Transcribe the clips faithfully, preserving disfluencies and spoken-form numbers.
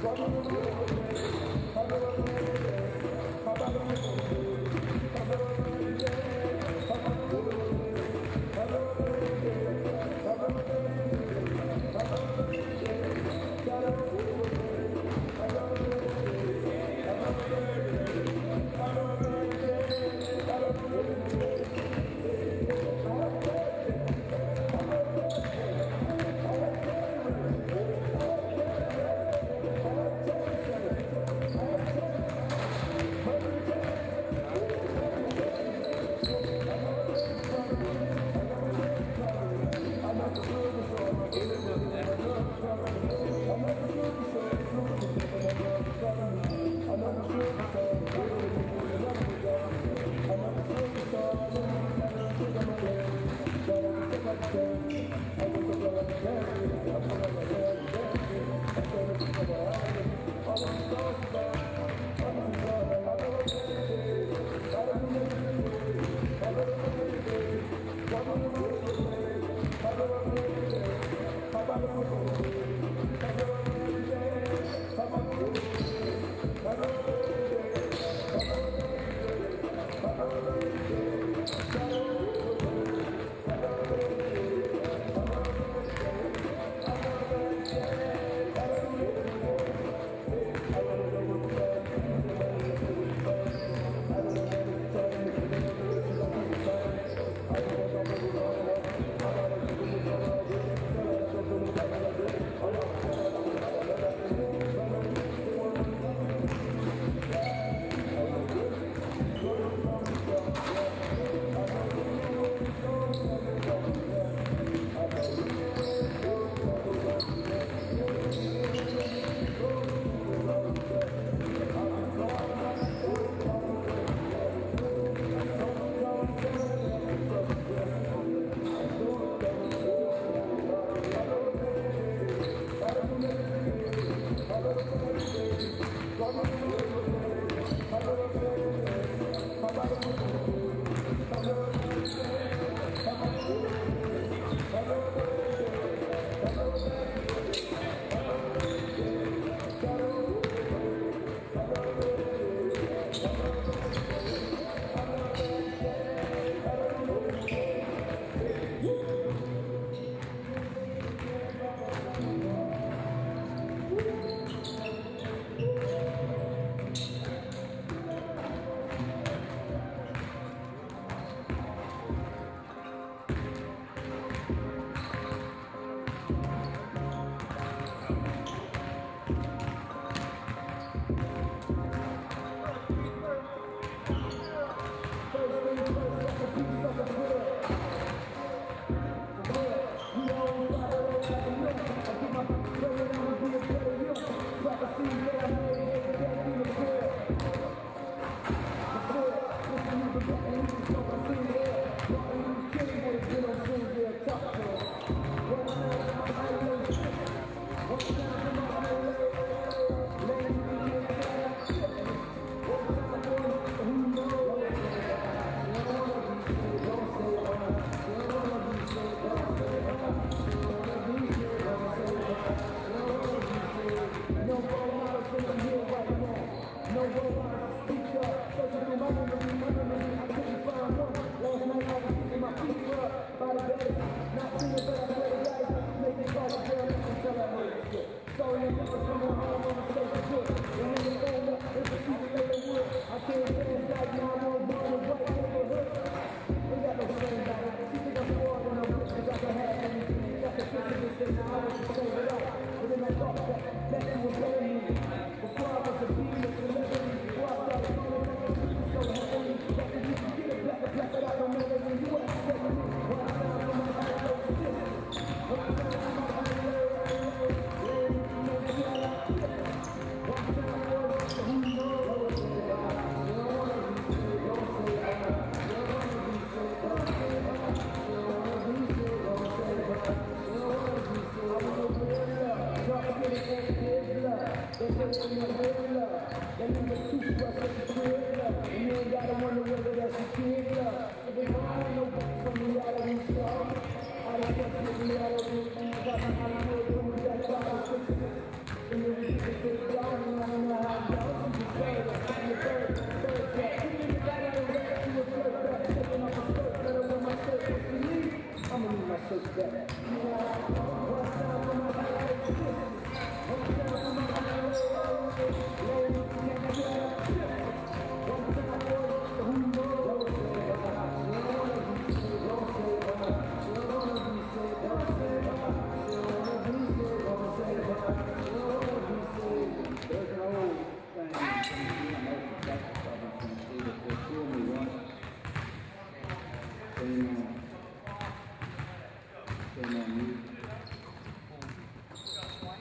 In the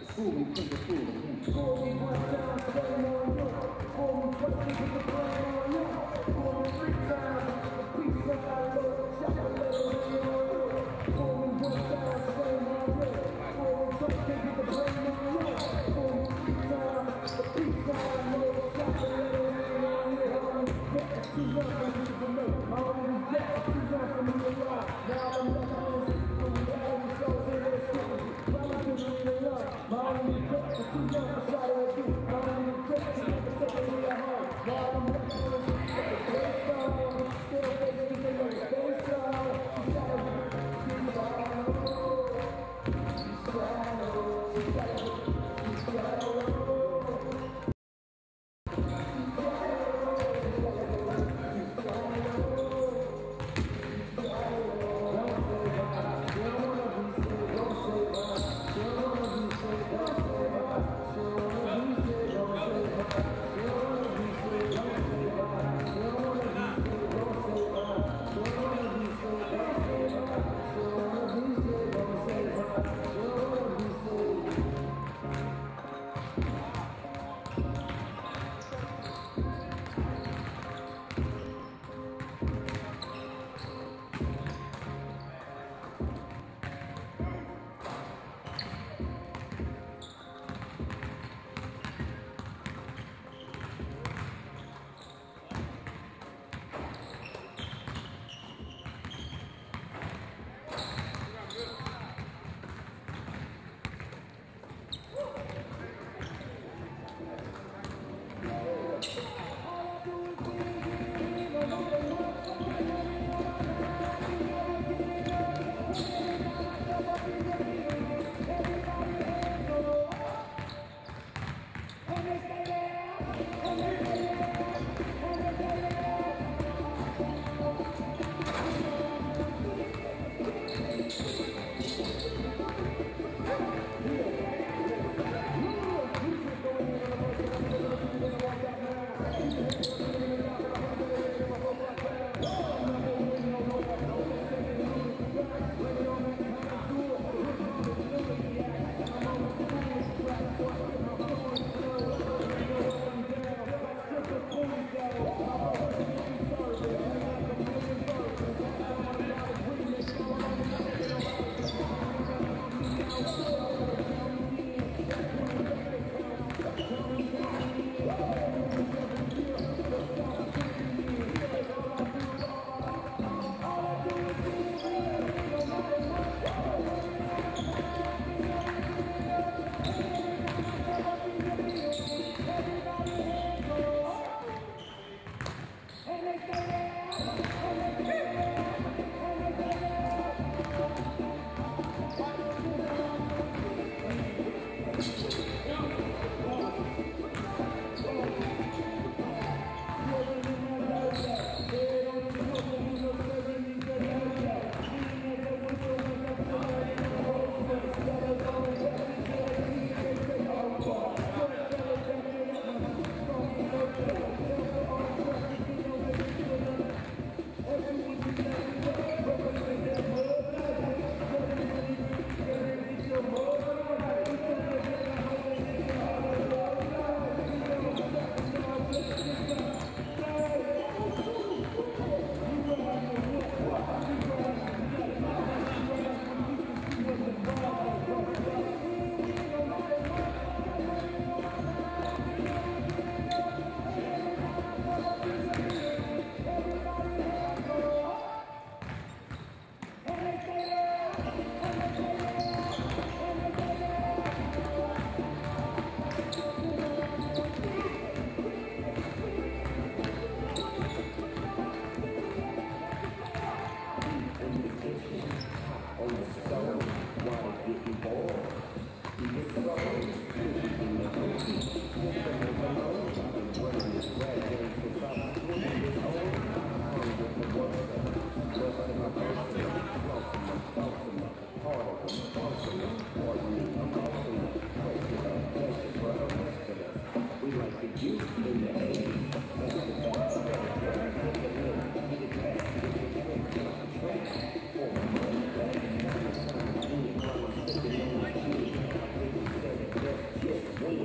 Fool me, put the fool in. Fool me one time, blame on you. Fool me twice, put the blame on you. Fool me three times, the peace of our Lord, shall I let it rain on you. Fool me one time, blame on you. Fool me twice, put the blame on you. Fool me three times, the peace of our Lord, shall I let it rain on you. All the death, too much for me to know. All the death, too much for me to lie. Now I'm not on the system, we got all the souls in this city. My only breath is too young to try to do. My only breath is never taking me a heart. While I'm looking for the great song, still facing the great song. She's gotta be swallowed. She's swallowed. She's gotta be swallowed. Don't say bye. Don't say bye. Don't say bye.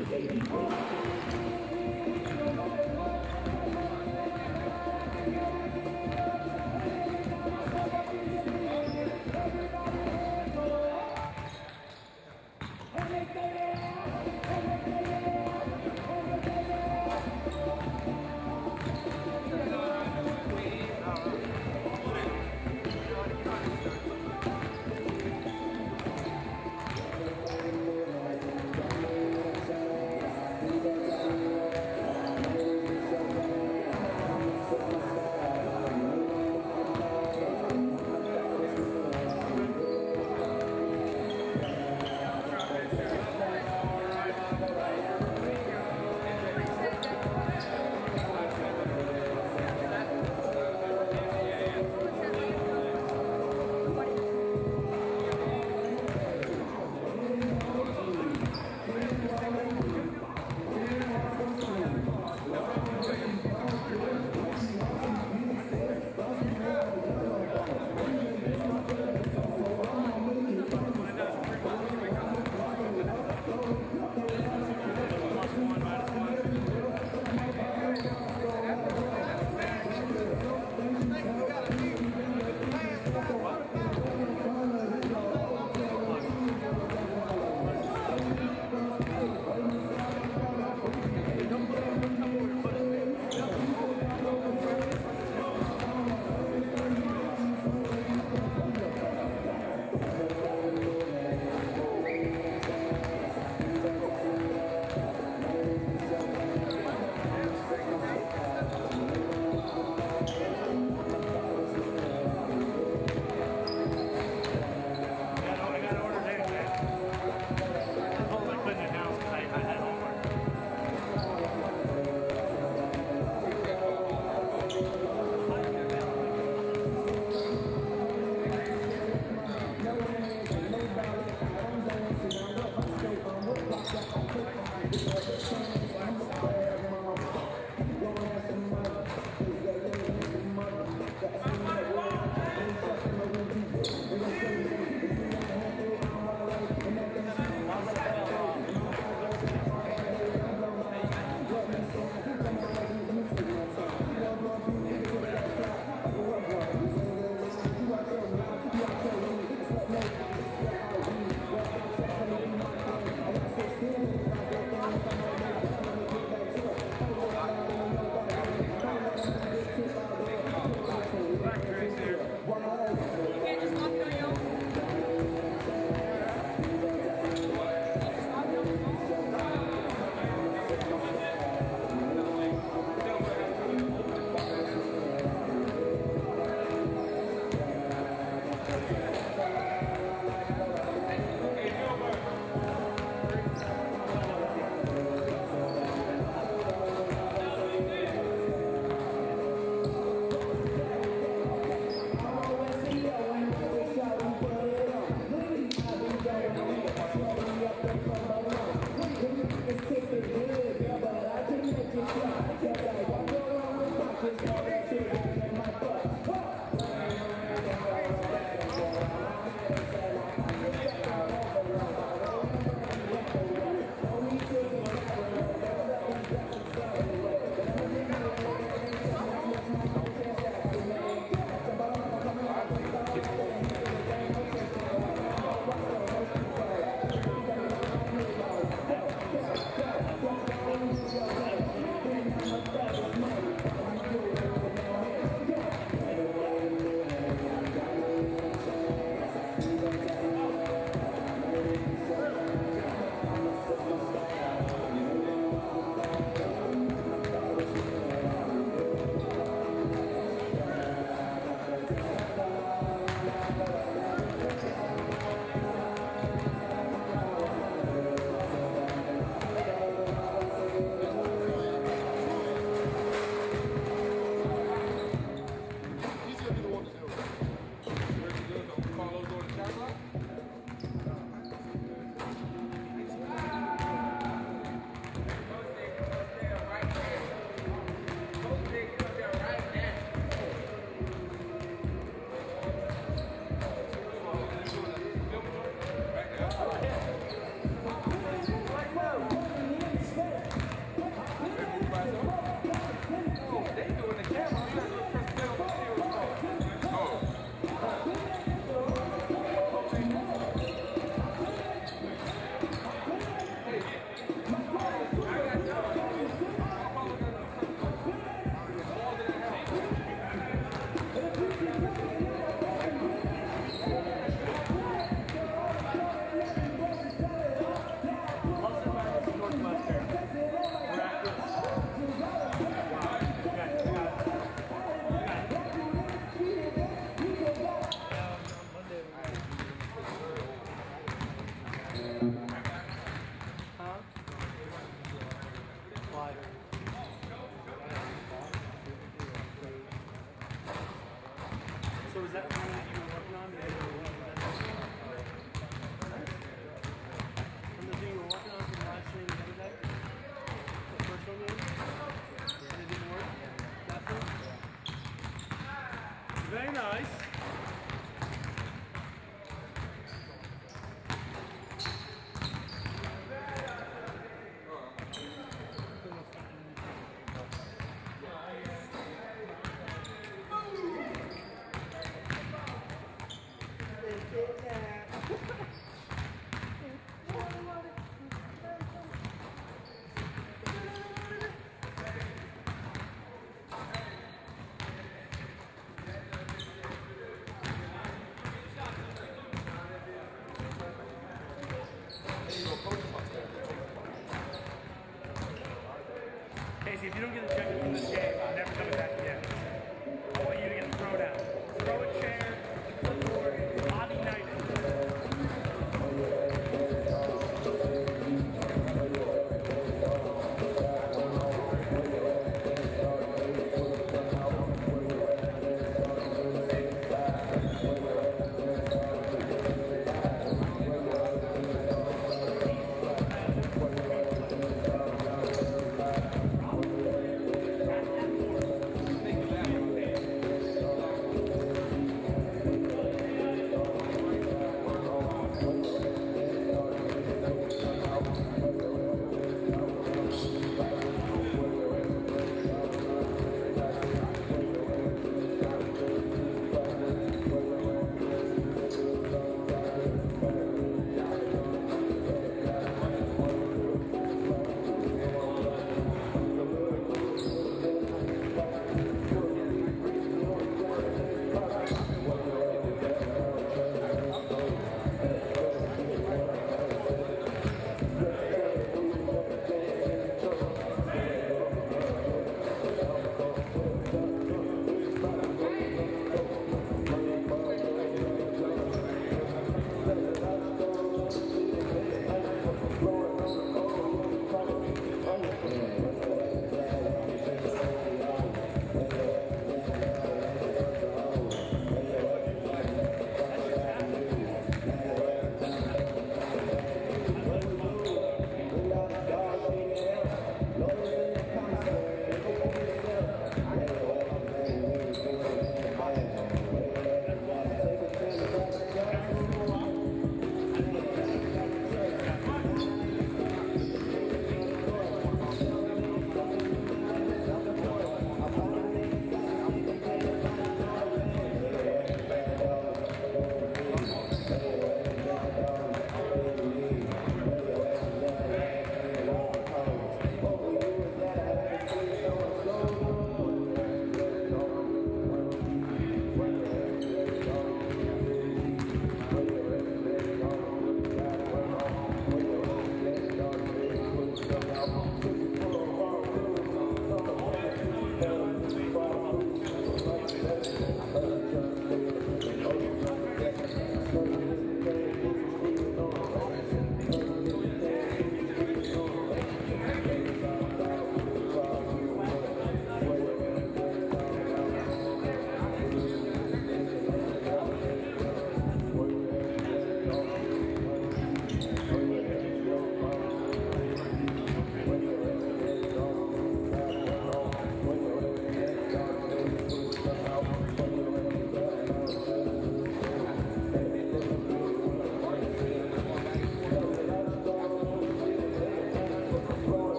Thank you. Was that the one that you were working on? That you were working on? From the thing you were working on from the live stream the other day? The first one you did? And it didn't work? That thing? Very nice. Casey, if you don't get ejected from this game, I'm never coming back again. I want you to get thrown out. Throw a chair, a clipboard, body knife.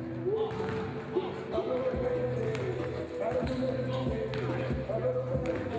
Thank you.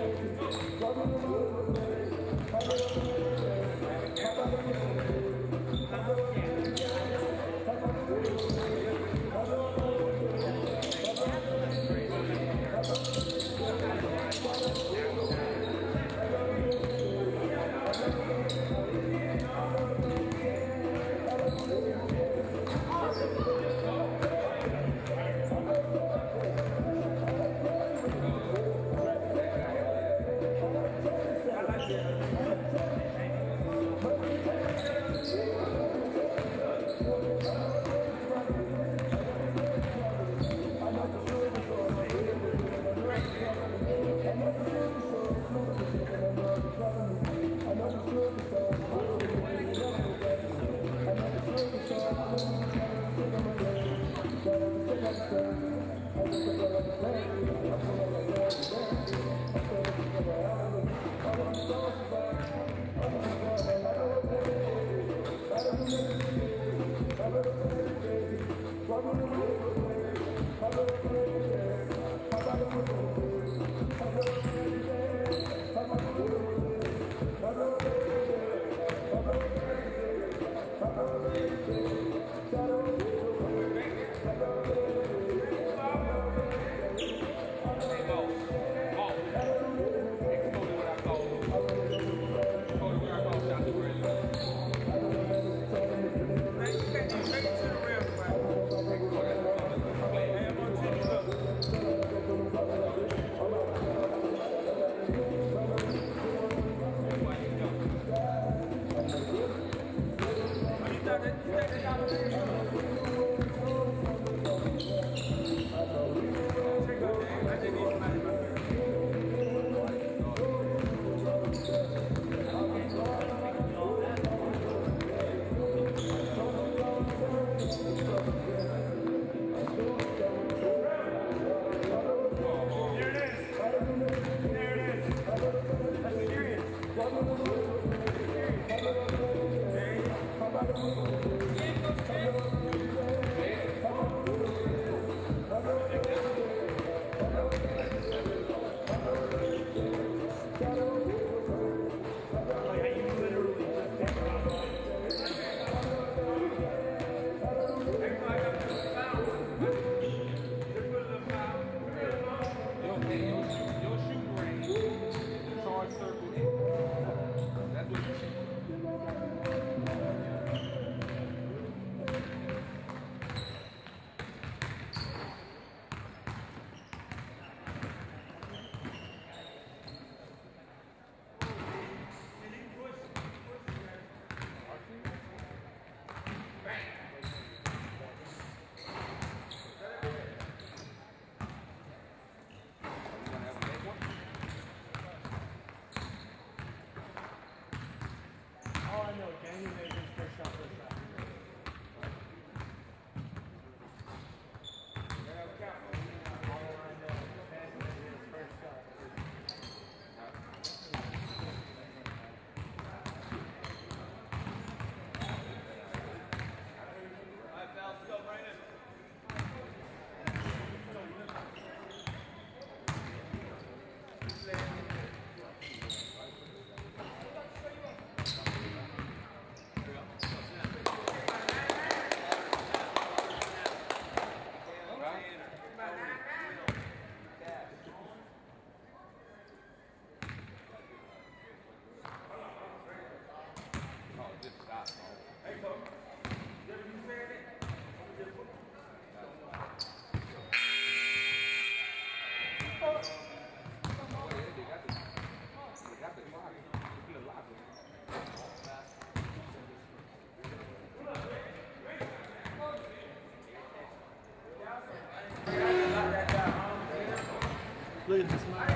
Look at this man.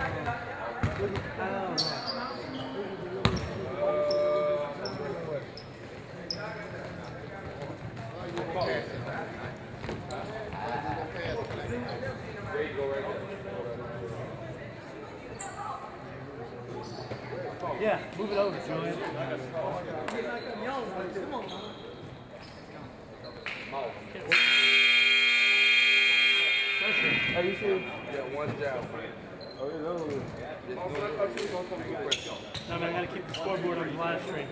Look at how. There you go, right there. Yeah, move it over, Julian. Hey, you see? Yeah, one jab. Oh, yeah, no. No, but I gotta keep the scoreboard on the live stream.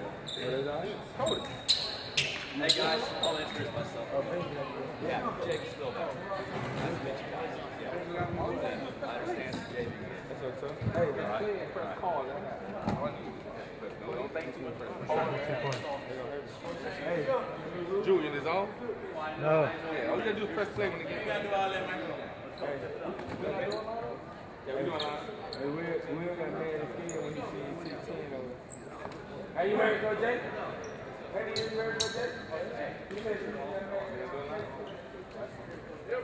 Hey guys, I'll introduce myself. Oh, thank you. Yeah, Jake Spielberg. Nice to meet you guys. Yeah. I understand Jake. That's what's up. Hey, let's play and press call. Don't think too much. Two points. Hey, Julian is on? No. Yeah, all you gotta do is press play when the game. You gotta do all that, man. Yeah, we doing all right. Hey, Will, Will got mad as hell when he seen sixteen over. How you ready to go, Jay? Hey, you ready to go, Jay? Hey, you ready to go, Jay? Yep.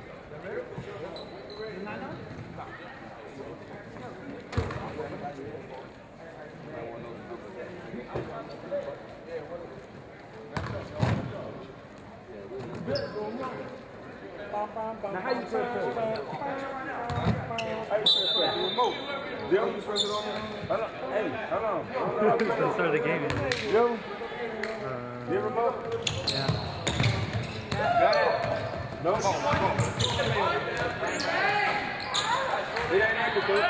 Now, how you press it? How you press it? The remote. Yo, you press it on? Hold on. Hey, hold on. Hold on. Just to start the game. Yo. Uh, The remote? yeah. Got it? No. Go, go. It ain't nothing, dude.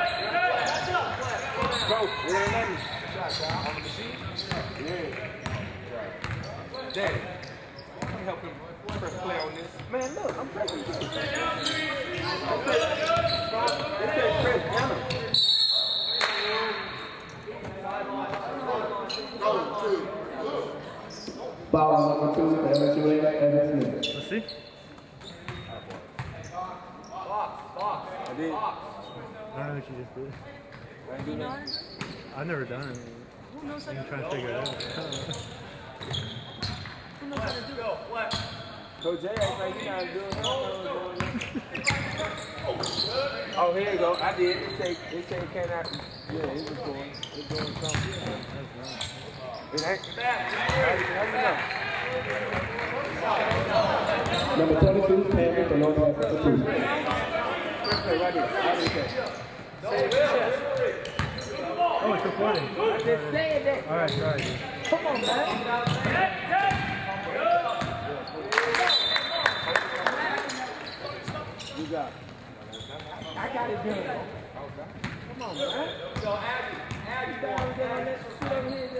Go. It ain't nothing. On the machine? Yeah. Daddy, let me help him press play on this. Man, look, I'm pressing. It says press enter. Foul number two, L S U A, Evan Smith. Let's see. I did. I don't know what you just did. You know it? I've never done it. Who knows how I'm to trying do to it? figure it out. Who knows how to do it? Coach Jay acts like you not doing it. Oh, here you go. I did. It say, it say cannot. Yeah, it's recording. It's doing something. It ain't. How you know? Number twenty-two, Cameron for Northwestern two. Right there. Right there. Oh, it's recording. I just said that. All right, all right. Come on, man. You got it. I got it done. Come on, man. Go, Abby. Abby, down there. Let's sit over here.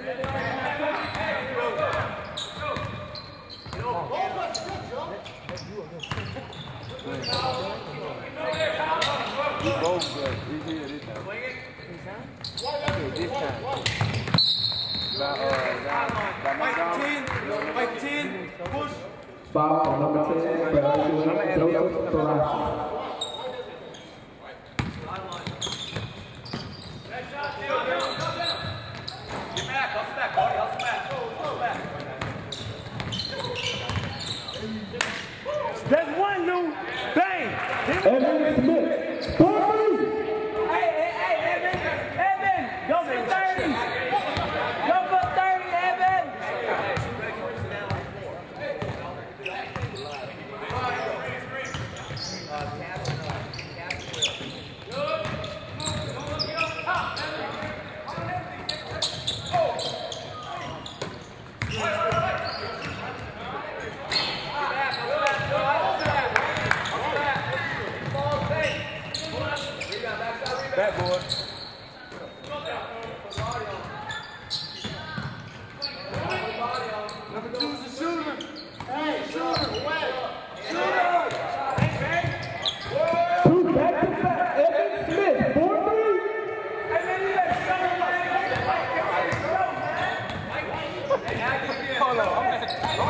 We both good. We here this time. Okay, this time. By, uh, by McDonald's. Mike ten. Push. Foul on number ten for L S U A, Joseph Ferrazzi. There's one new bang. Evan Smith, forty. Hey, hey, hey, Evan, Evan, go for thirty. Go for thirty, Evan. That boy. Number two is the shooter. Hey, shooter, away. Shooter. Two back to back, Evan Smith, four three. Hold on.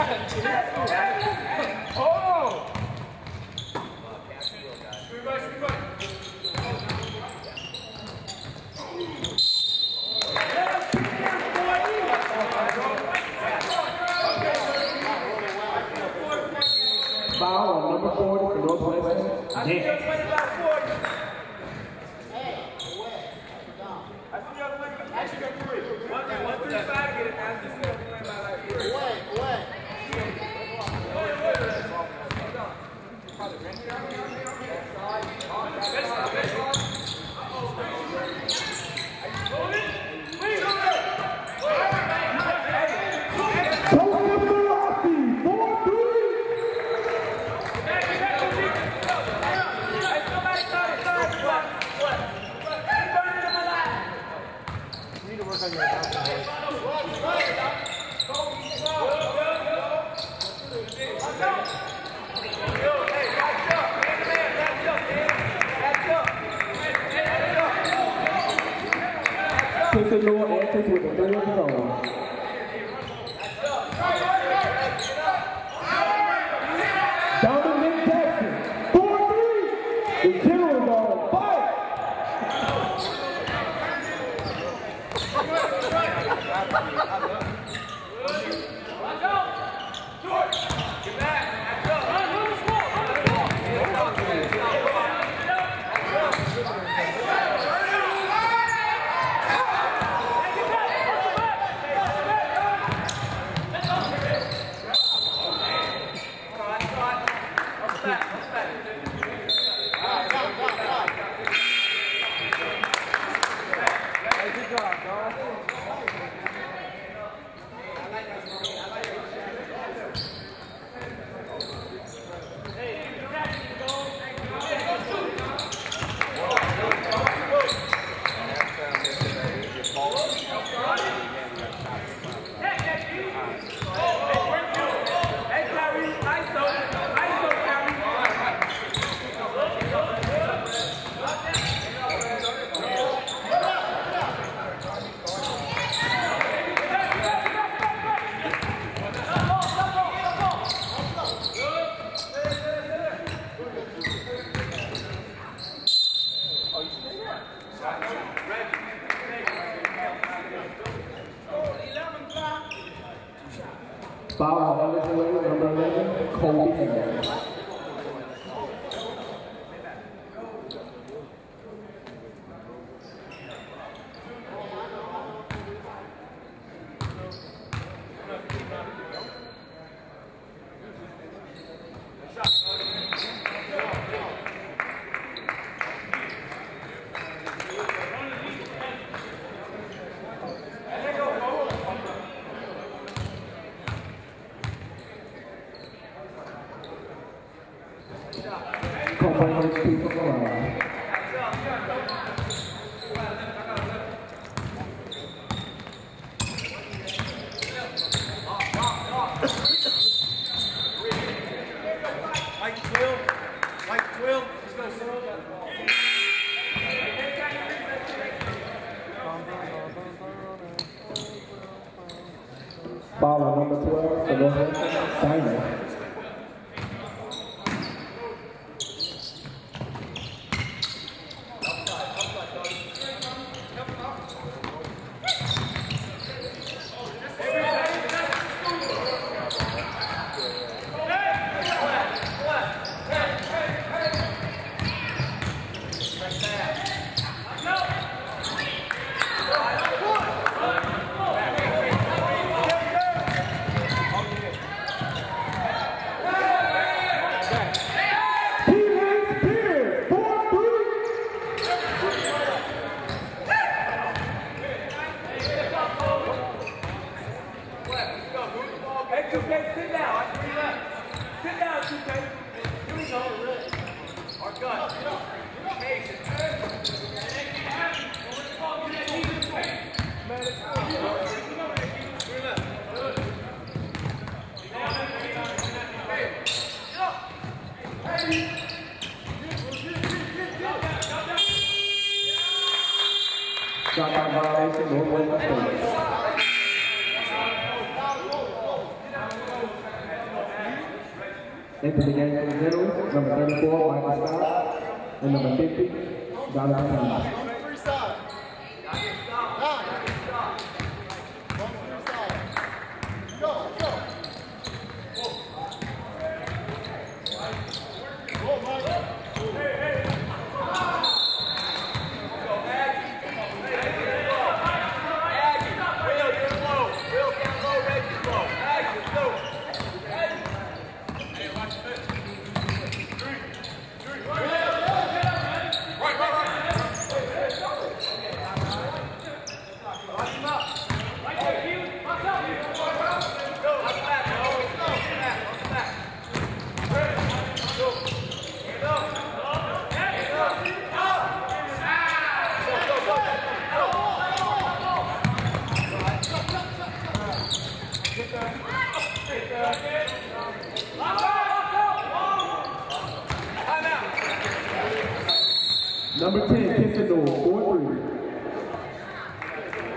Oh. Foul on number forty for Northwestern. Yeah. Kiss Lord answers with the three of his own. Dominic Jackson, four three. The Generals on fire. Foul on L S U A, number eleven, Kobe. Foul on number twelve, the Northwestern, Simon. Shot by violation, Northwestern. Into the game for the Generals, number thirty-four, Michael Scott, and number fifty, Jonathan Thomas. Number ten, Kissinger, four three.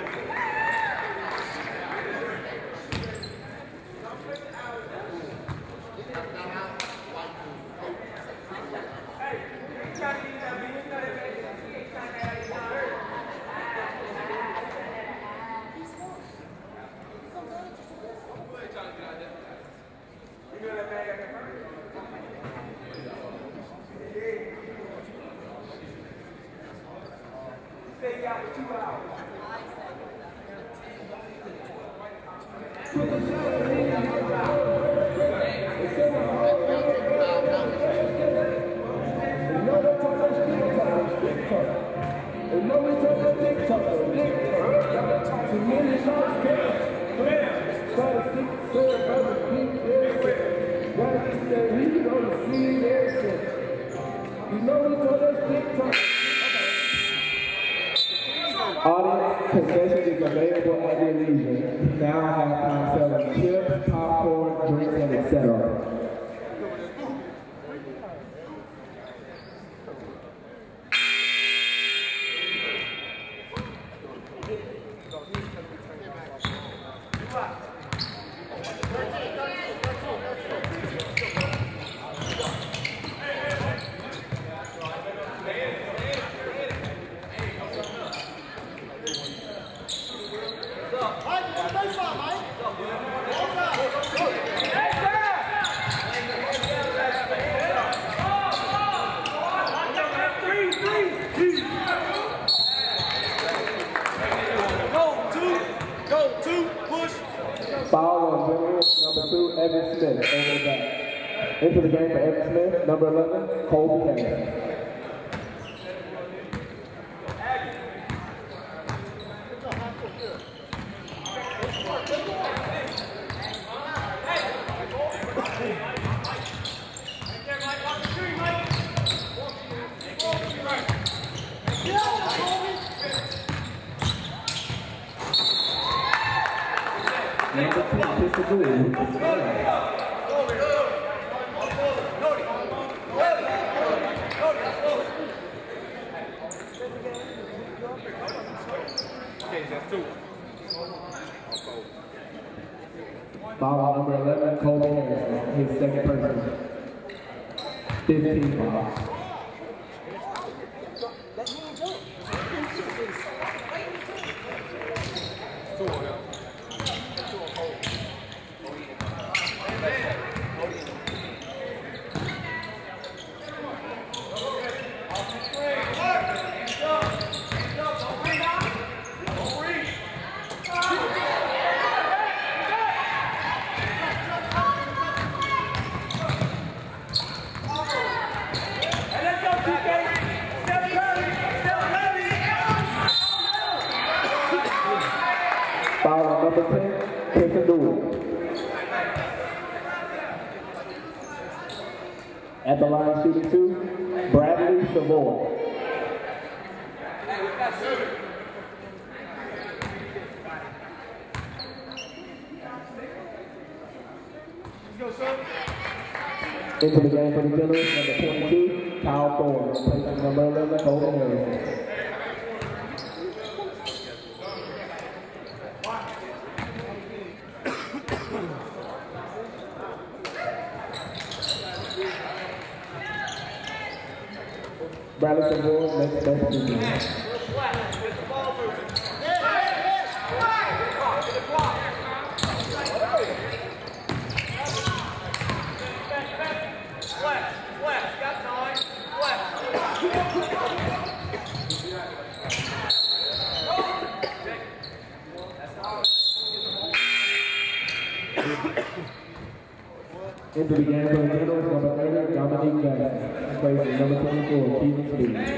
Audience concession is available at your leisure. Now have time selling chips, popcorn, drinks, and et cetera. Foul on Junior, number two, Evan Smith, over back. Into the game for Evan Smith, number eleven, Colby Harris. Number two, Pistol Blue. Foul number eleven, Colby Harris, his second person. fifteen fouls. Foul number ten, Pistol. At the line shooting two, Bradley Savoy. Into the game for the Generals, number twenty-two, Kyle Thorne, replacing number eleven, Colby Harris. Bradley Savoy makes best team. Into the game for the Generals, number thirty, Dominique Jackson, replacing number twenty-four, Keegan Speed.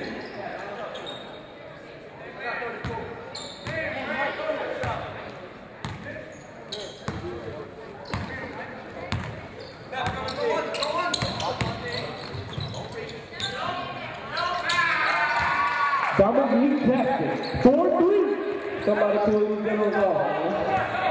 Dominique Jackson, four three. Somebody pull these Generals off.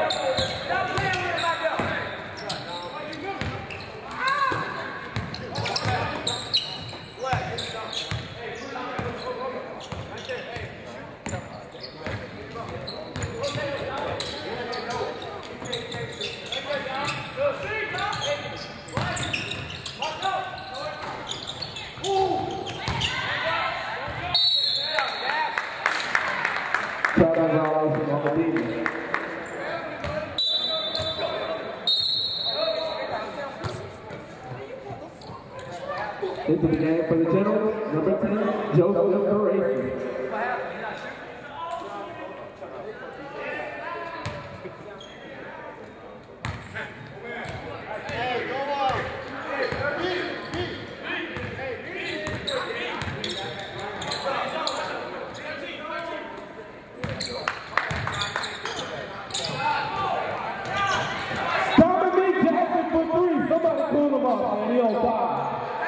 Into the game for the Generals, number ten, Joseph Ferrari. him up, man. He on fire.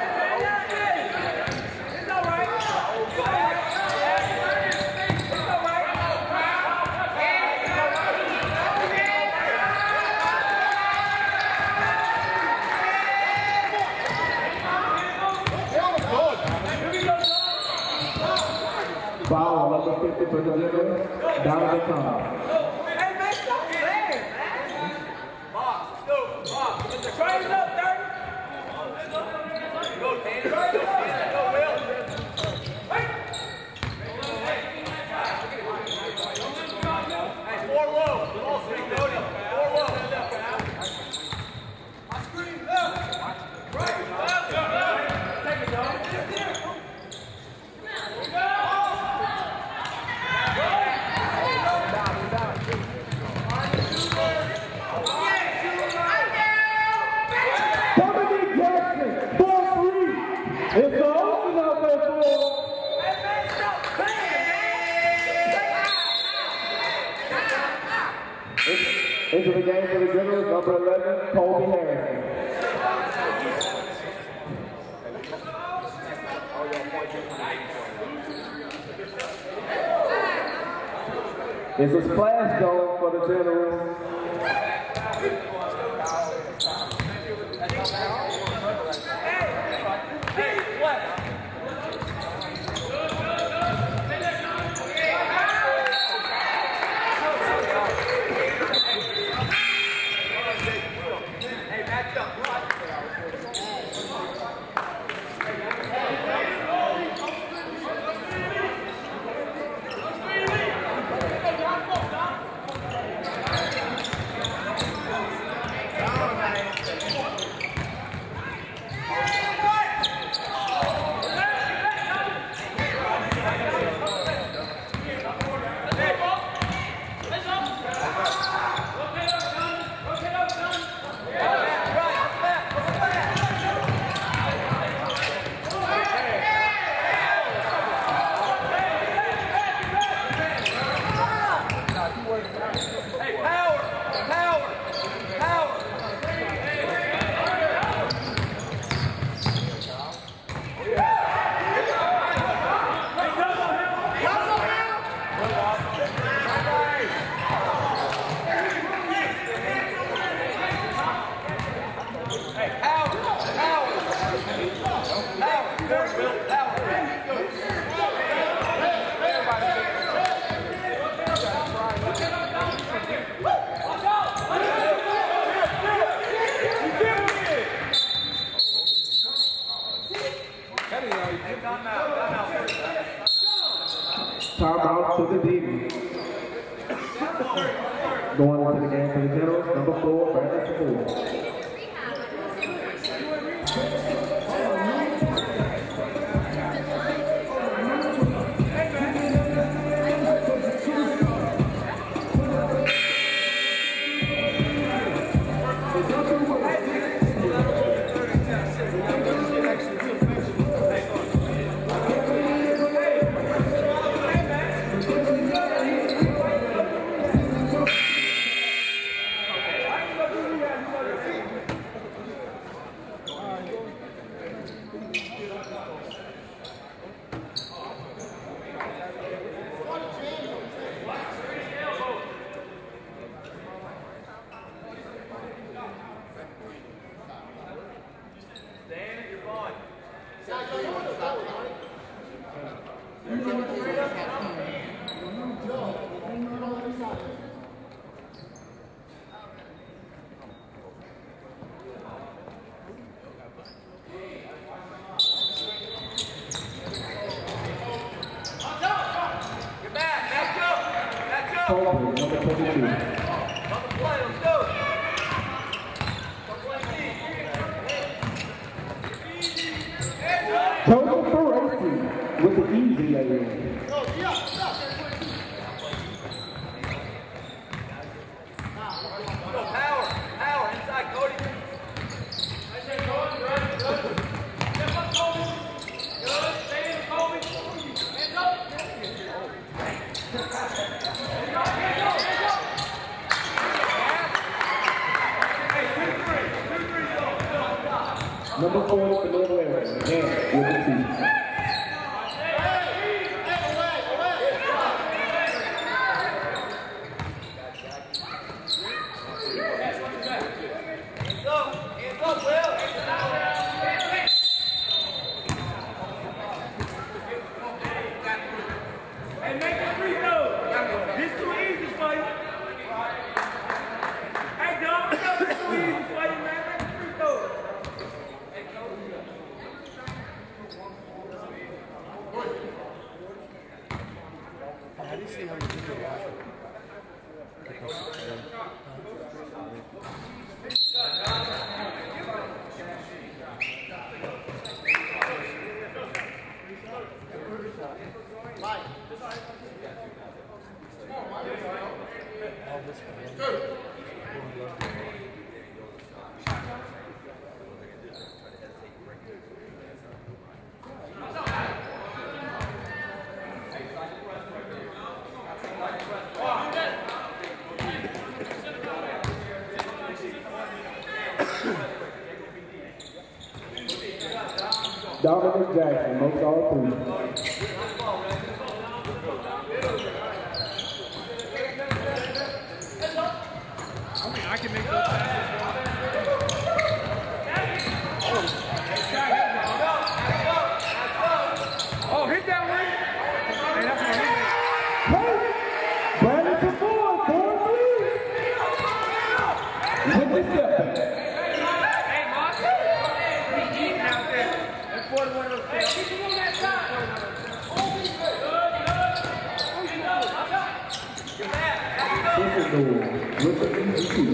Foul, number fifty for the Generals, down the time. Hey, man, stop playing, man. Box, go, box. Try it up, thirty. Go, Tanner. Go, Tanner. Go, Will. Hey, four low. Ball screen, Cody. Four low. I screen left. Right, left. Take it, dog. It's the open out there for into the game for the Generals, number eleven, Colby Harrison. It's a splash zone for the Generals. Timeout to the Demons. Going into the game for the Generals, number four, Brandon Four. Number twenty-two. Joseph Ferrari with the easy lane. Power, power, inside, Cody. Good, stay in, Kobe. Hands up. Hey, two, three, two, three, go, go, go. Number four for Northwestern. Again, with the team. Dominic Jackson makes all three. I mean, I can make those passes. Oh, hit that one. Hey, that's my roommate. Hey! Brandon to four, four three. With the step. Hey, Moss. He's eating out there. That's four to one of those things. Keep him on that side. This is the one. With the two.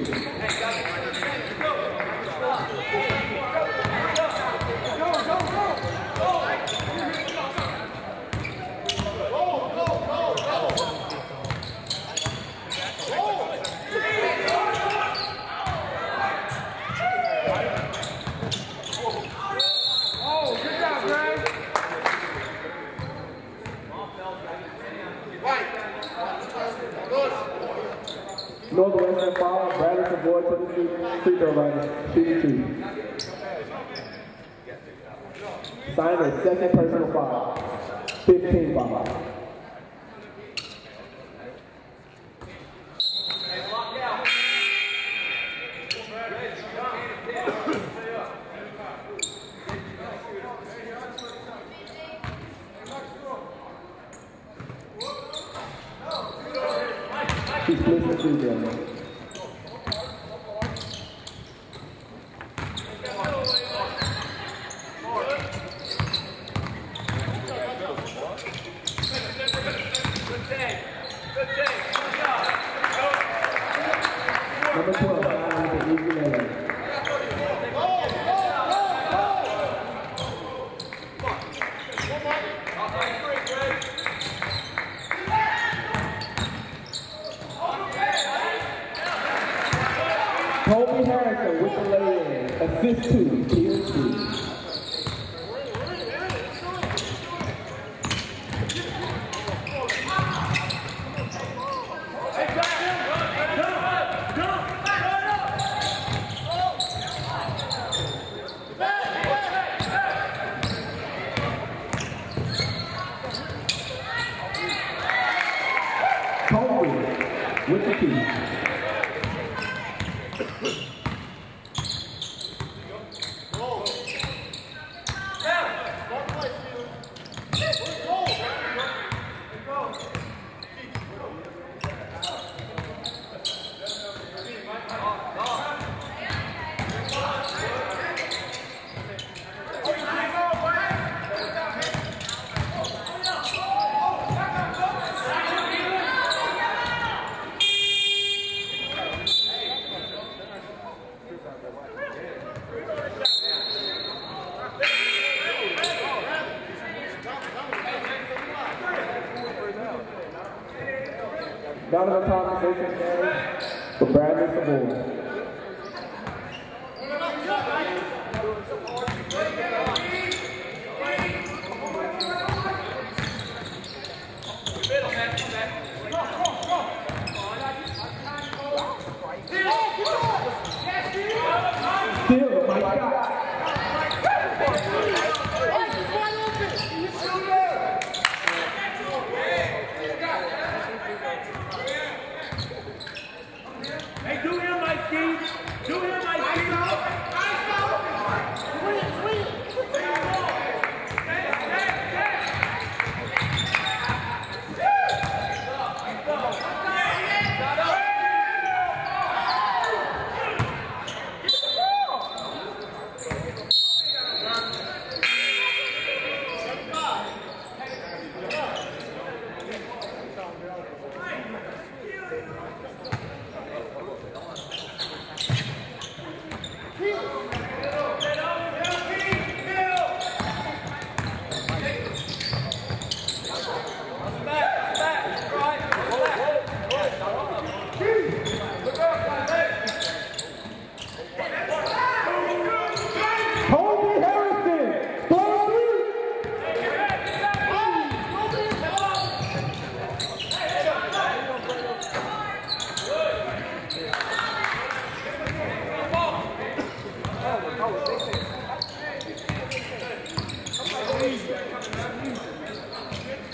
Northwestern foul, Bradley to board to the free throw line, shooting two. Sign a second personal foul, fifteen foul. She splits the two there. Number twelve, the easy man. Kobe Harrison with the lay-in, assist two, tier two. Kobe with the key. Donovan conversation carry for Bradley Savoy. Still, my God.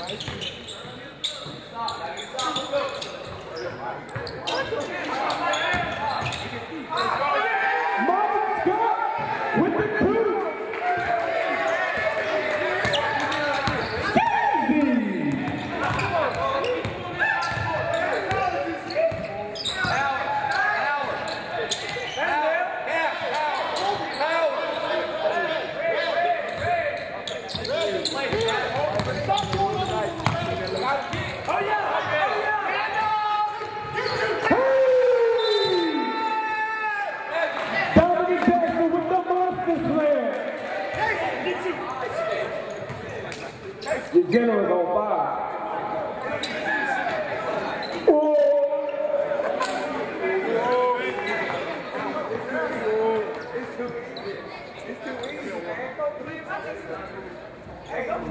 With the coup. Your general's on fire. Oh. It's too easy. It's too easy, man. Go three minutes. Hey, go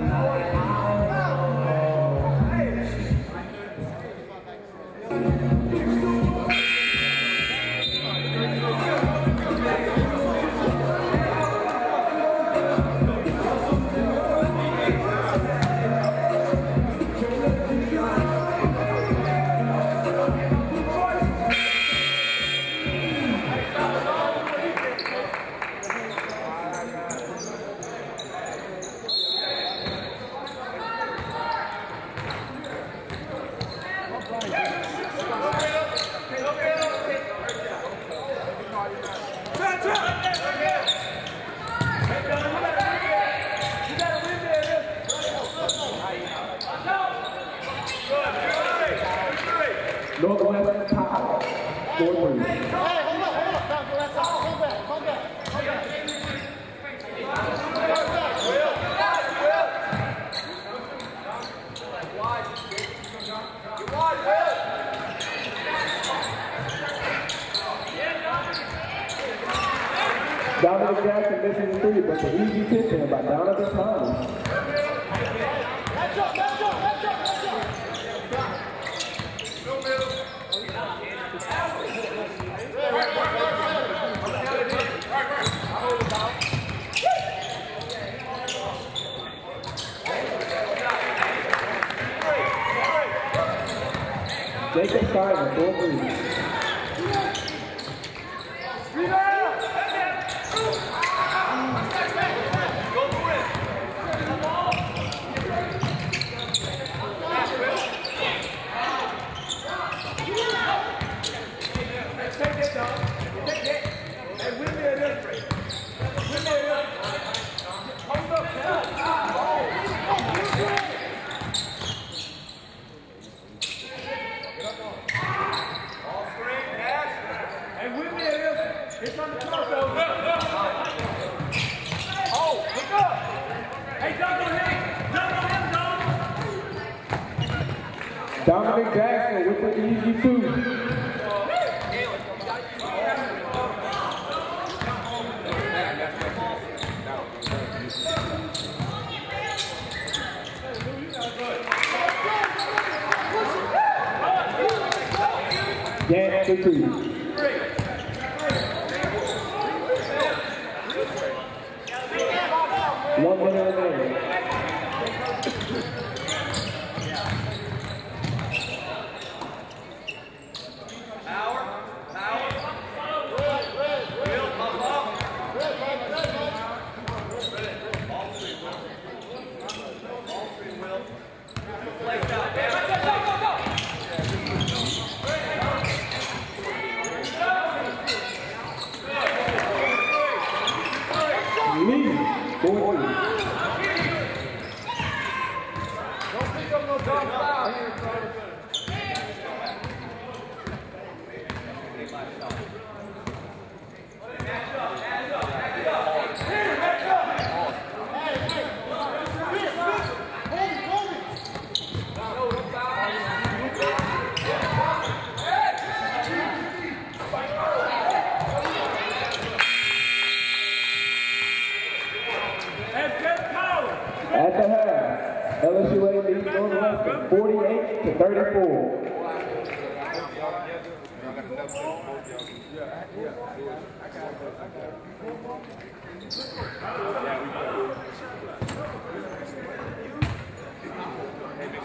Northwestern power. four three. Hey, hold up, hold up. Come back, come back, come back. Come back. Dominic Jackson missing the three, but the easy tip in by Donovan Thomas. Let's go, let's go, let's go, let's go. Jacob Simon, four three. Dominic Jackson with the easy two. Dan for three. One minute remaining. At the half, L S U A leads Northwestern forty-eight to thirty-four. Hey,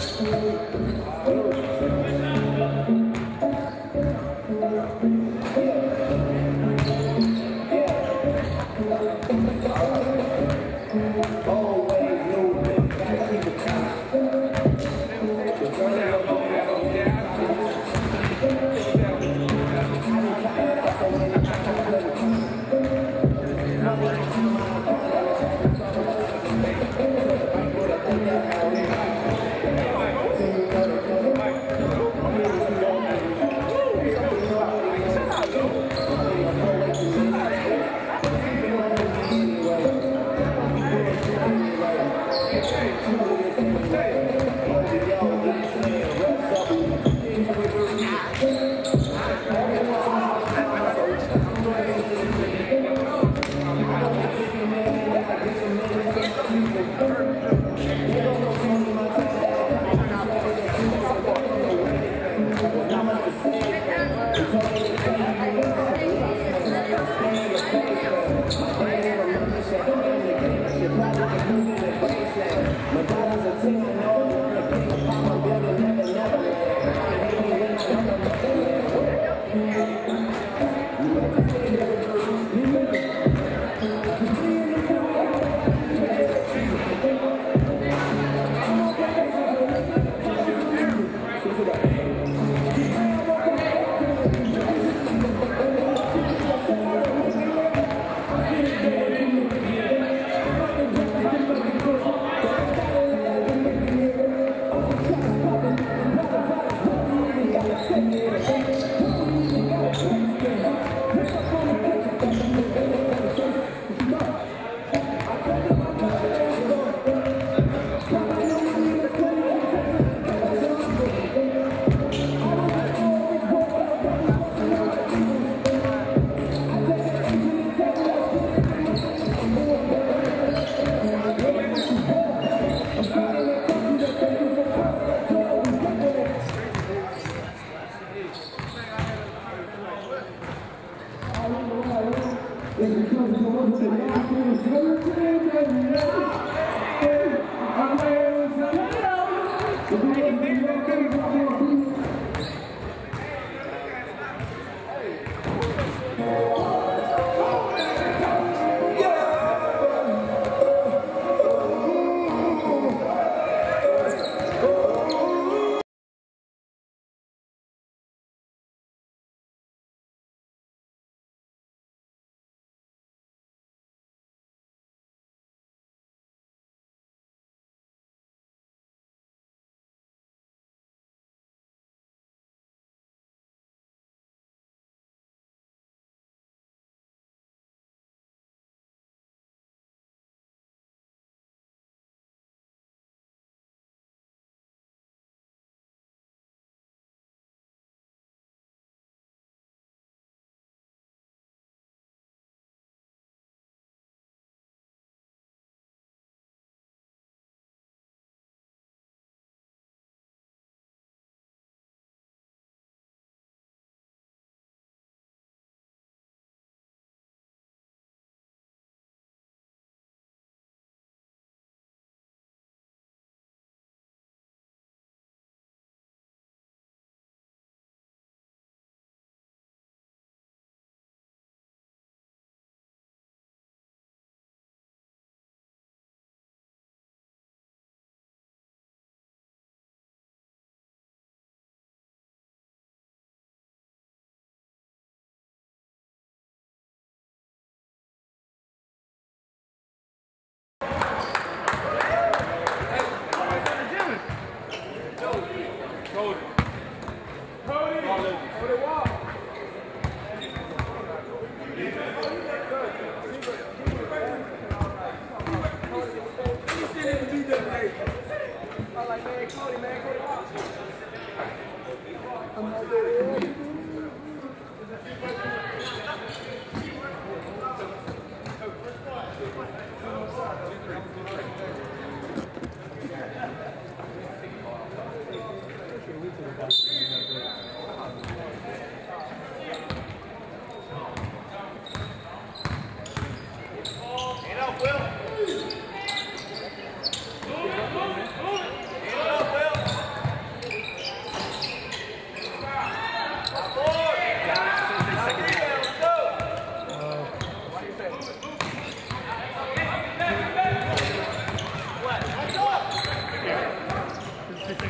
Will.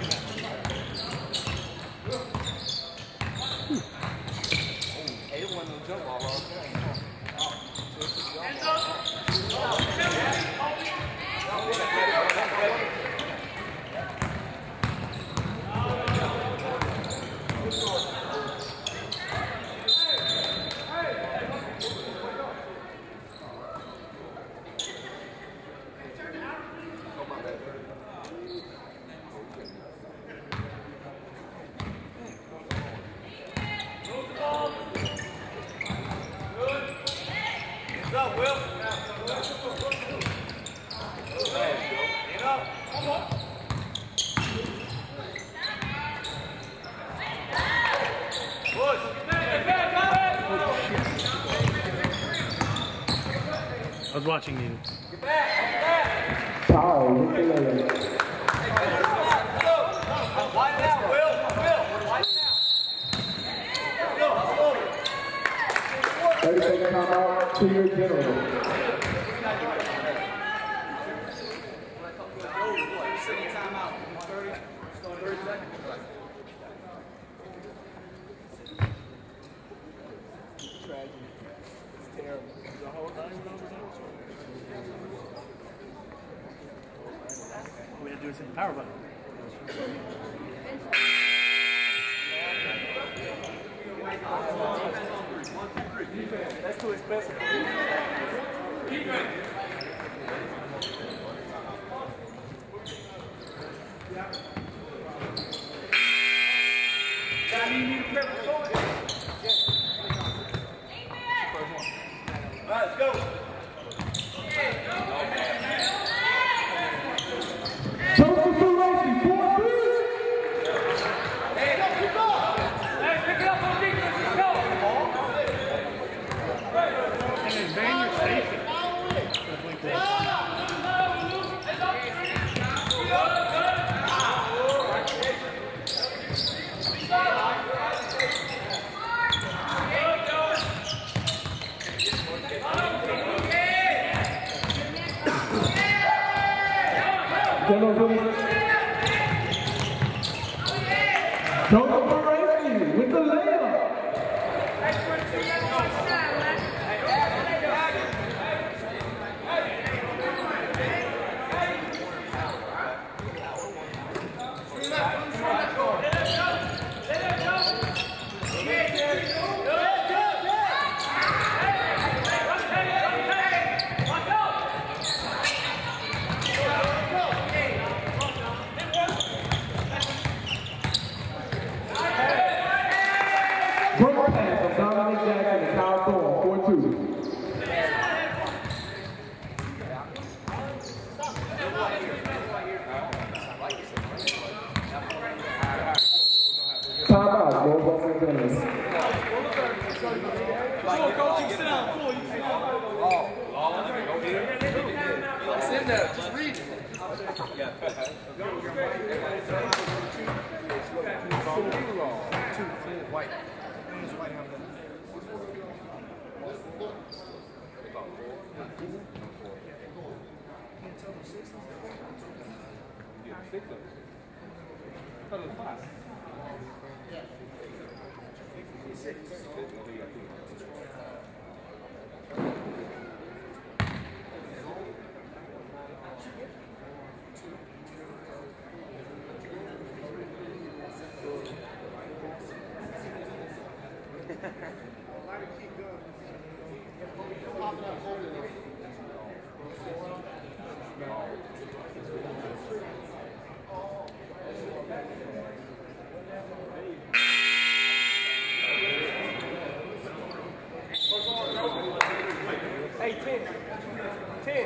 I was watching you. Foul with the layup. Wide it out, Will. Will, wide it out. thirty second timeout to your general. We had to do it in the power button. That's too expensive. Let's go. Joseph Ferrari, four three. Hey, go, keep going. Hey, pick it up on defense. Let's go. And then bang your station. General Williams. Joseph Ferrari with the layup. Broke pass from Dominic Jackson and Kyle Thorne, four two. Timeout, Northwestern Tennis. Sit there, just read it. White. Six of them. I thought it was five. Six. Hey, ten. ten.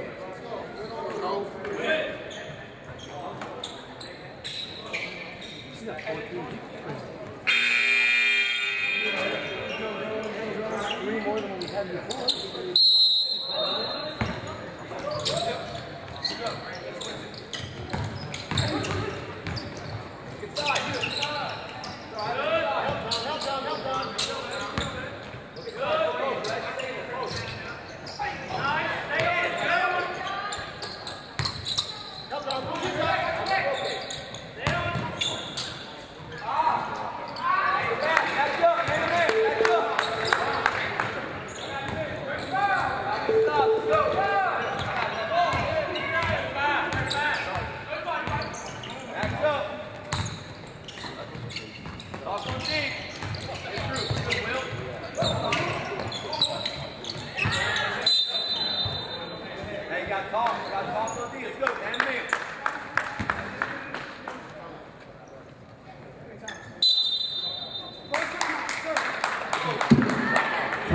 Three more than we had before.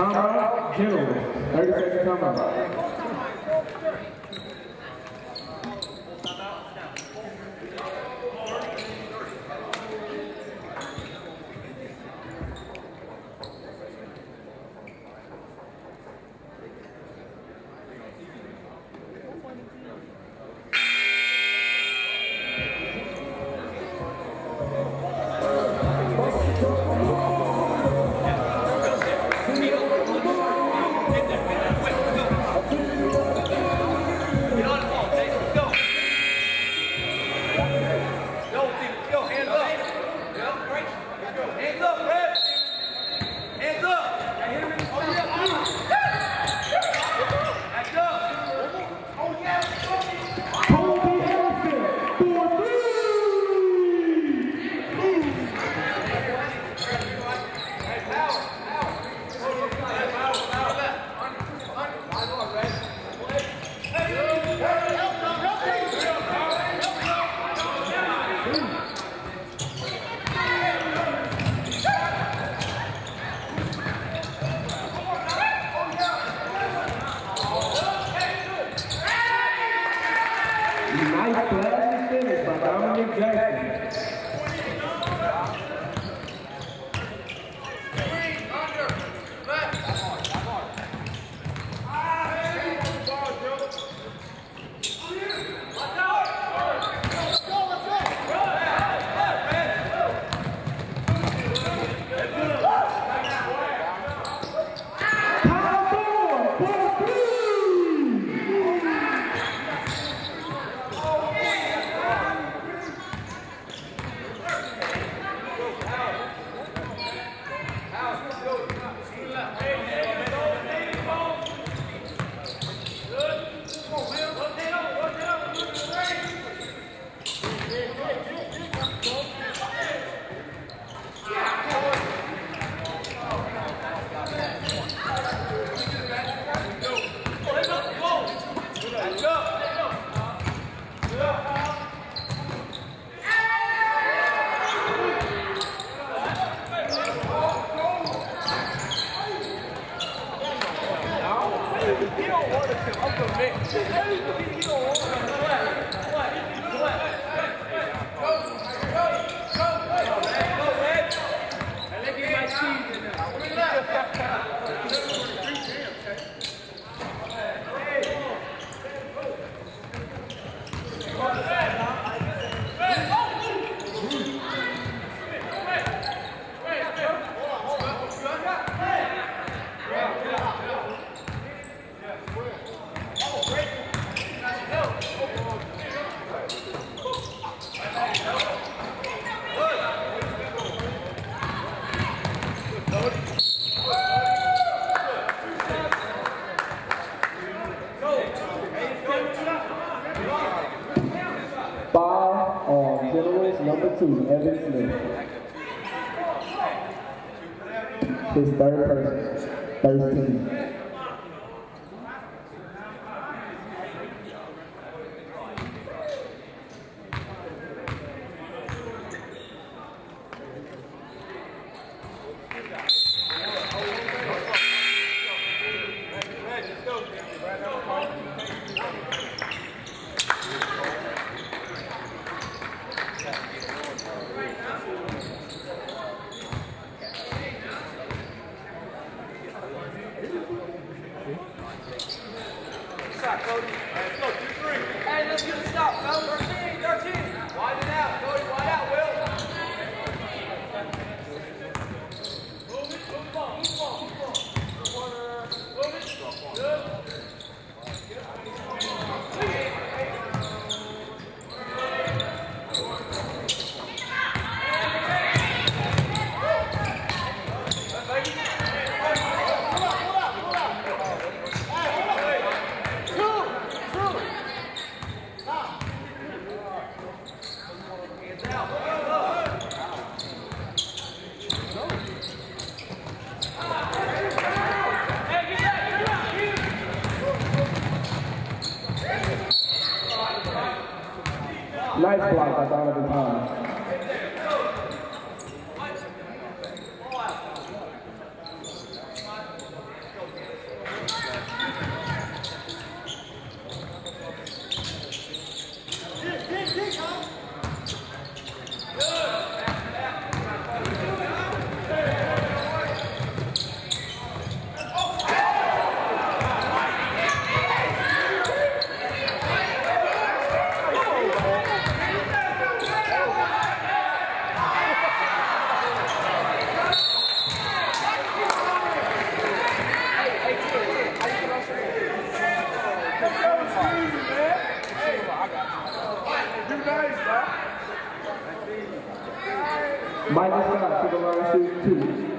Timeout, Generals. thirty second timeout. His third person, first team. Nice block by Donovan Thomas. Michael Scott to the line, shooting two.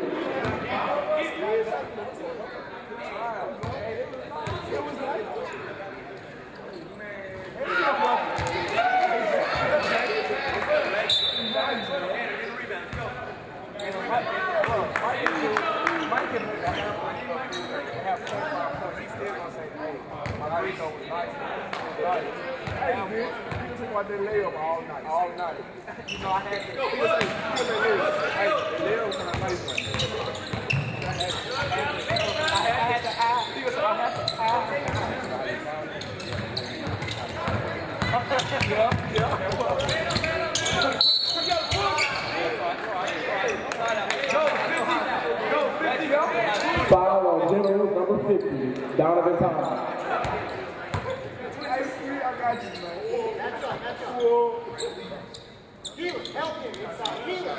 They lay up all night, all night. You know, I had to, he was like, he was like, hey, they lay up when I nice one. I had to ask, he was like, I had to ask. Yeah, yeah. Foul on Generals number fifty, Donovan Thomas. I got you, man. That's right, that's right. Healer, help him inside. Healer.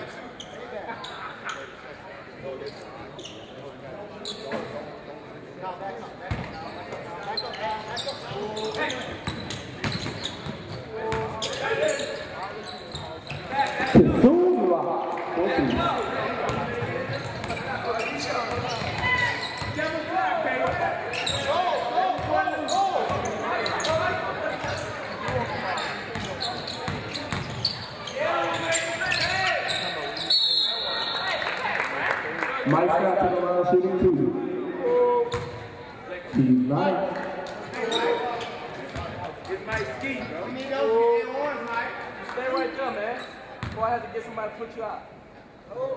No, back up, back up. Back up, back up, back up. Kizumba. Mike Scott to the line, shooting two. He's nice. It's my ski, bro. We need those big ones, Mike. Stay right there, man. Before I have to get somebody to put you out. Oh.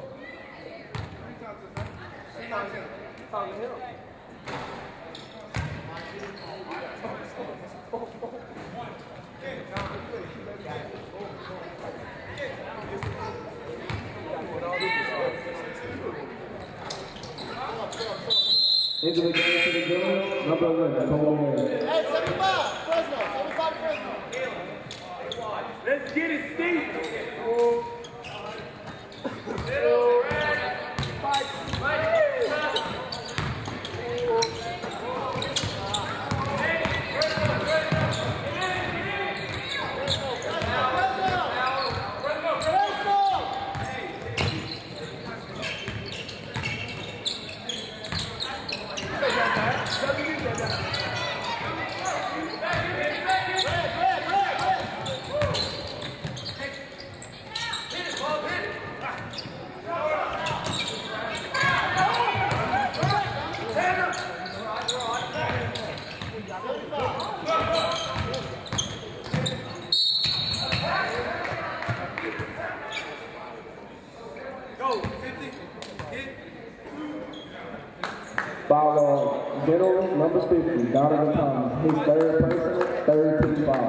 Talk to him. Into the game to the Generals, number eleven, Cole Mann. Hey, seventy-five, Fresno, seventy-five Fresno. Let's get it, Steve. Foul on Generals number fifty, Donovan Thomas. His third personal, third team foul.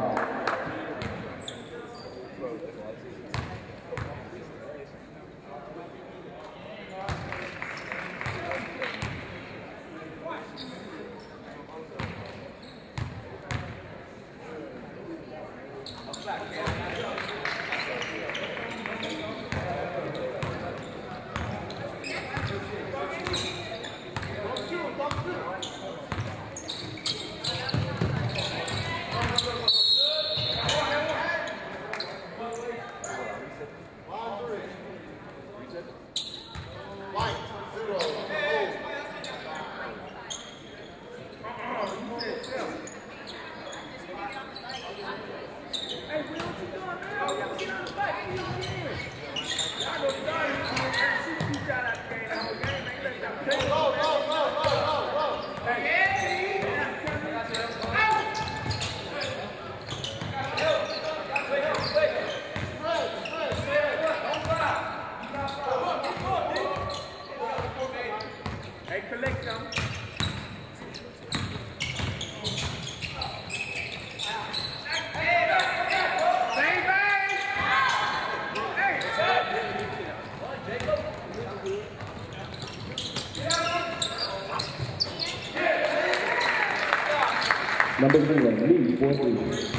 Number zero, Lee, four three.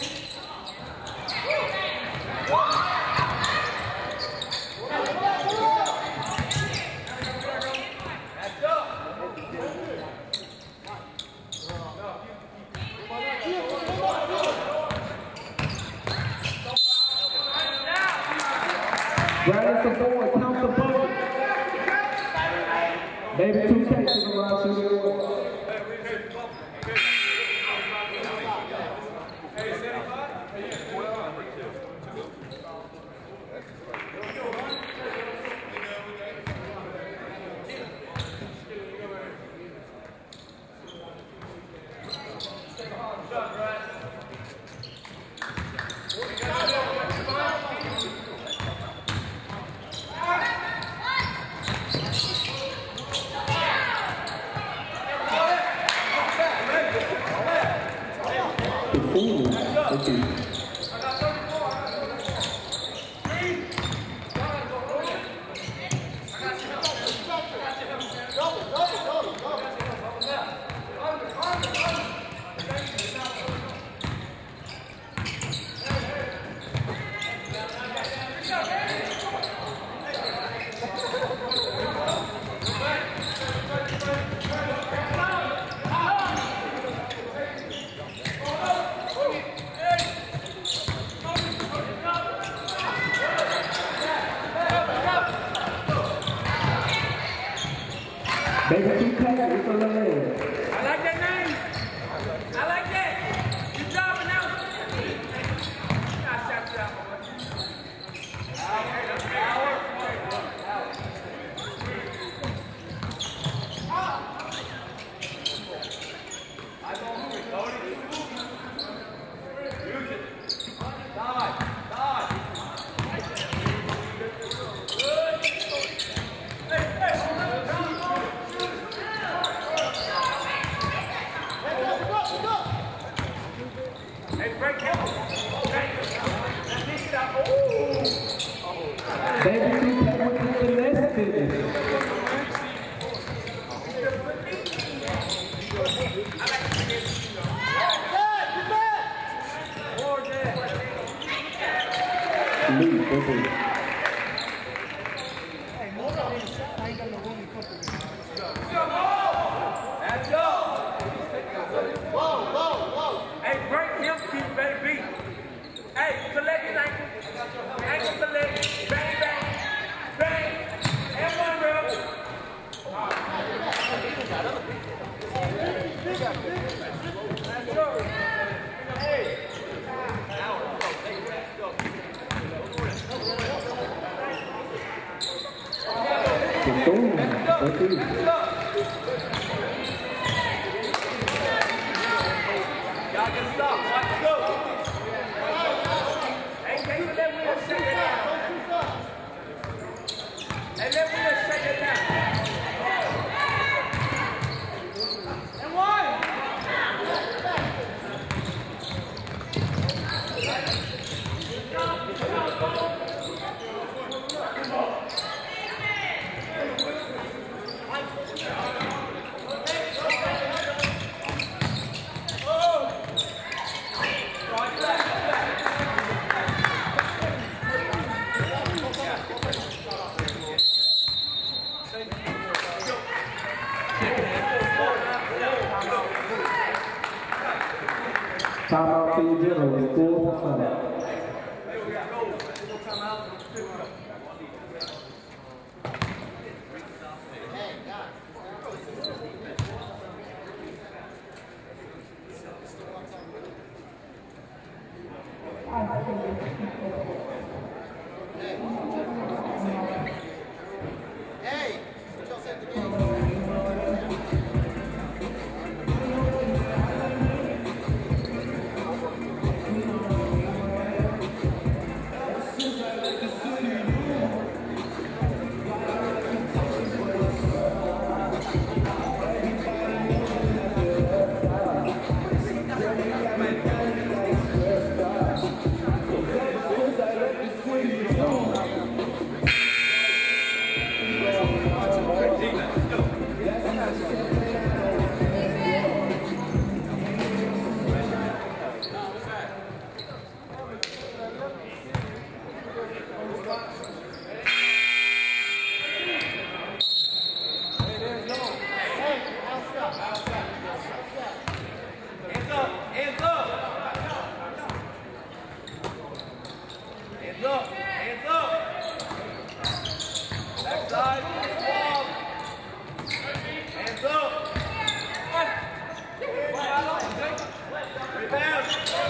Hey, Grab the board, count the bucket. Maybe two cases around shooting. Timeout to the general, full timeout. Backside. Swab. Hands up. Rebound.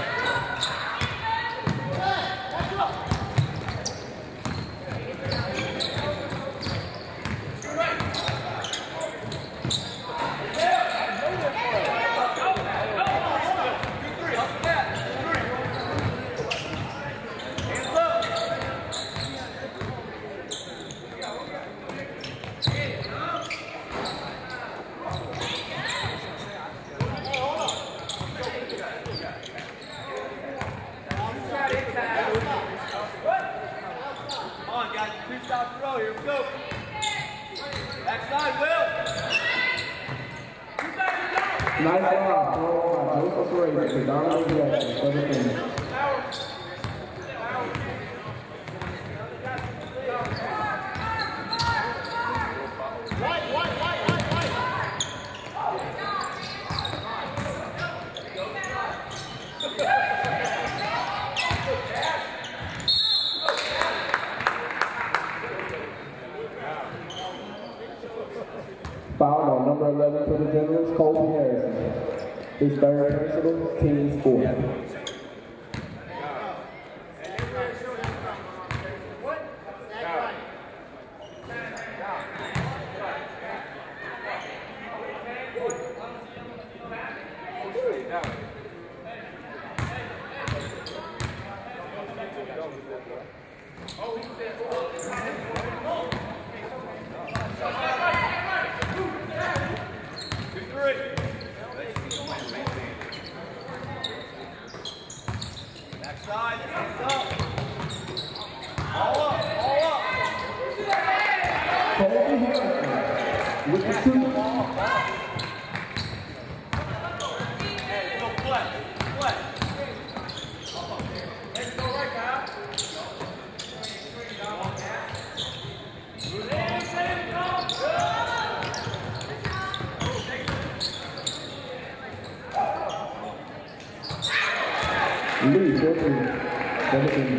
Nice job, throw by Joseph Ray to Donovan Jackson, seventeen. Foul on number eleven for the Generals, Colby Harrison. His third personal, team's fourth. Backside, hands up. All up, all up. Colby Harrison with the two. Hey, go flex, flex. Let's go right, guy. Lee, fourteen, seventeen.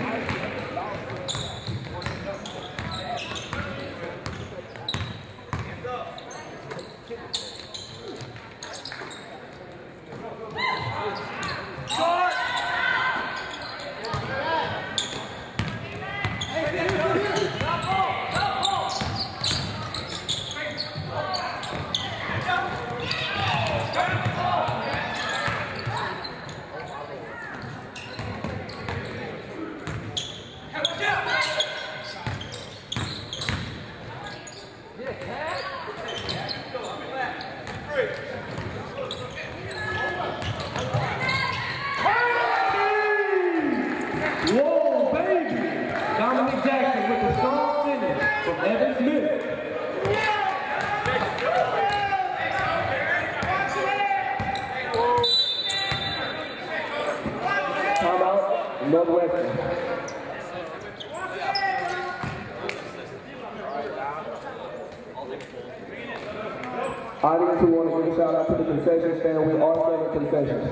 Whoa, baby! Dominic Jackson with the strong finish from Evan Smith. Timeout, Northwestern. Audience who want to give a shout out to the concession stand, we are selling concessions.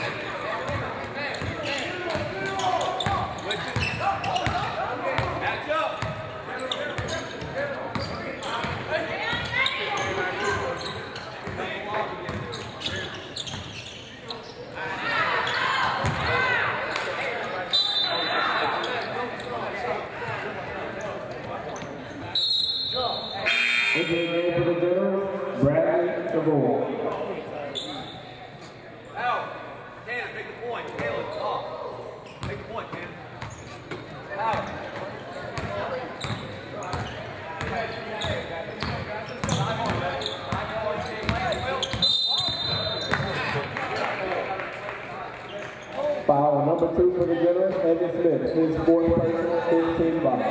Match Entering game for the Generals, Bradley Savoy. Out. Tanner, make the point. Taylor, off. Make the point, Tanner. Out. Foul number two for the Generals, Evan Smith. His fourth personal, fifteen fouls.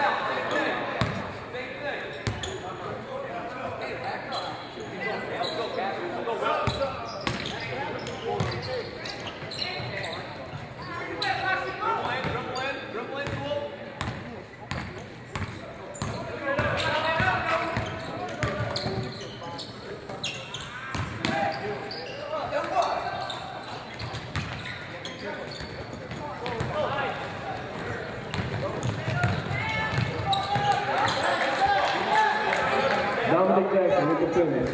Dominic Jackson with the finish.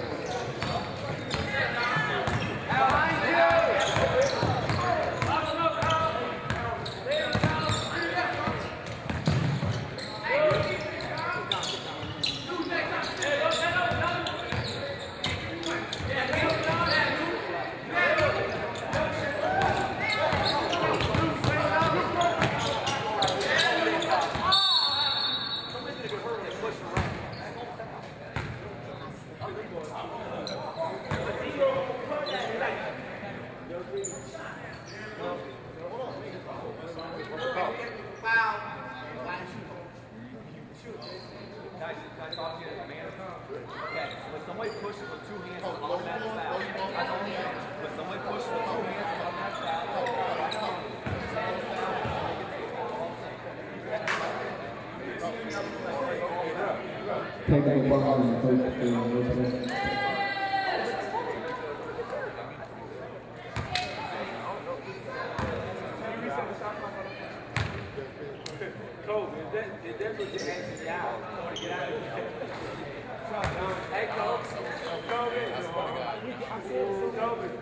Technical problem, coach. Coach, is that, is that what you're asking out? Get out of here. Hey, coach. Come in. Come in.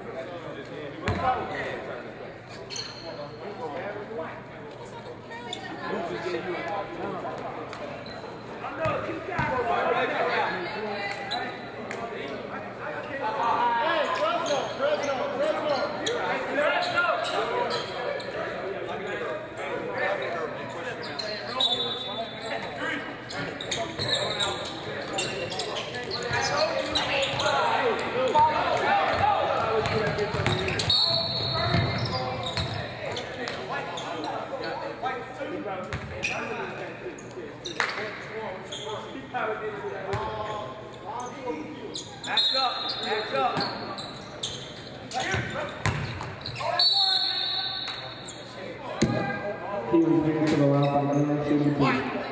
Match up, match up. He was given to the line by the man shooting two.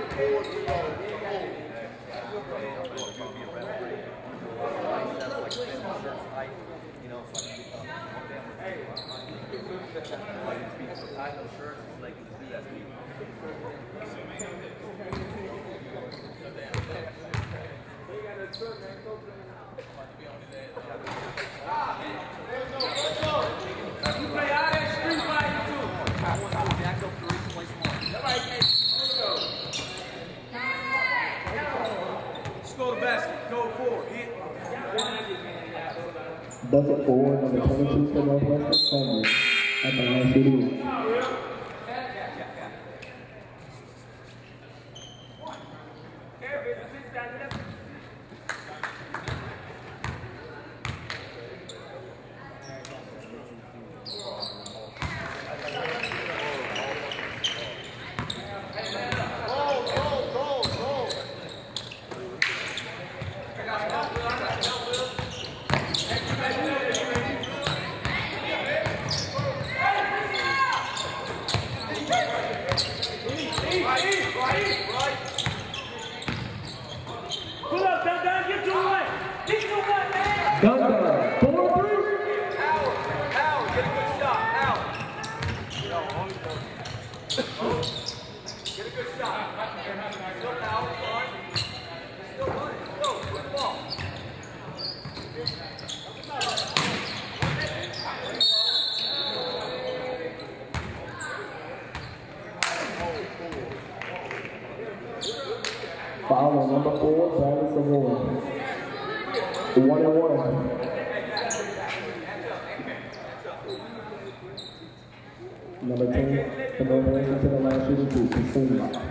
Bucket four, number twenty-two for Northwestern, Coleman, at the L S U A. Foul on number four, Travis Award. One and one. Number ten, the Northwestern to the line shooting two, Kusuma.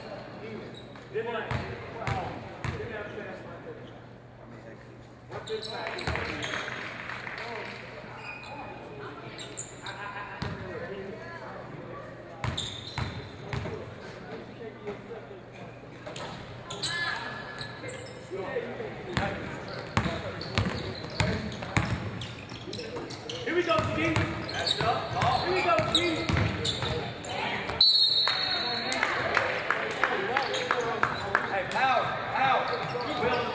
Here we go, Steve. That's up. Here we go, Steve. Hey, power, power. Will.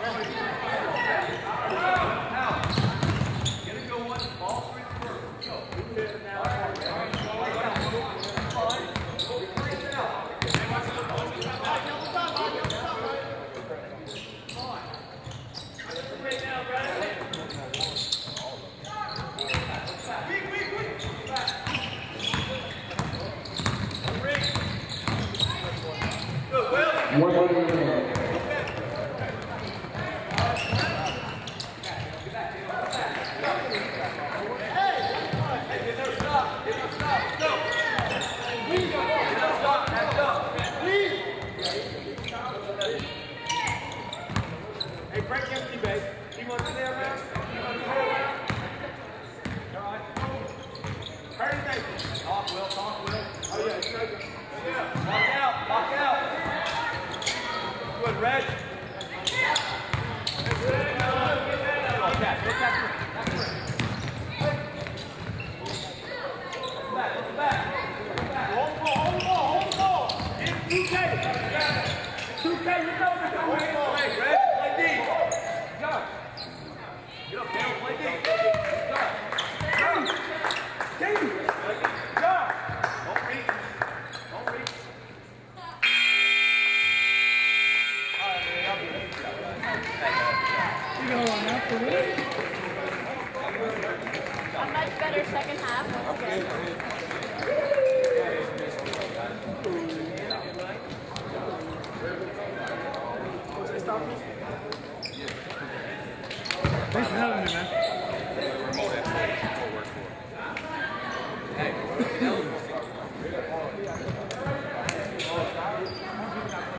Power. Get it going. Ball straight to work. Go. One minute. Hey, Frank empty, babe. You want to stay around? You want to stay around? All right. Hurry, baby. Talk, Will. Talk, Will. Oh, yeah. Straight. Yeah. Lock out. Lock out. Good, Red. Red. Oh, back. Get back. Back to Red. Back. Let's back. Hold the ball. Hold the ball. Hold the ball. Get two K. two K. You know the hold the ball. Hey, Red. Play D. Go. Get up there. Play D. Go. Go. Go. Go. Don't reach. Don't reach. You go on after this? A much better second half. That's good. Thanks for having me, man.